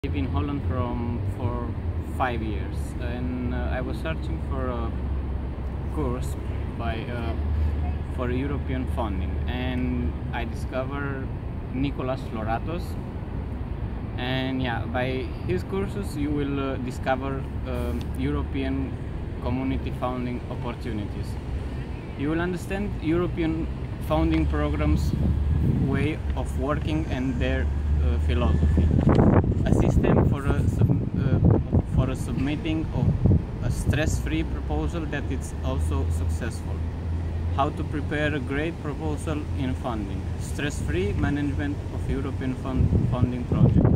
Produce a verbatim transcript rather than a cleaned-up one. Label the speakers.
Speaker 1: I've been in Holland from for five years, and uh, I was searching for a course by uh, for European funding, and I discovered Nicolas Floratos. And yeah, by his courses you will uh, discover uh, European community funding opportunities. You will understand European funding programs' way of working and their uh, philosophy. A system for a, sub, uh, for a submitting of a stress-free proposal that is also successful. How to prepare a great proposal in funding. Stress-free management of European fund, funding projects.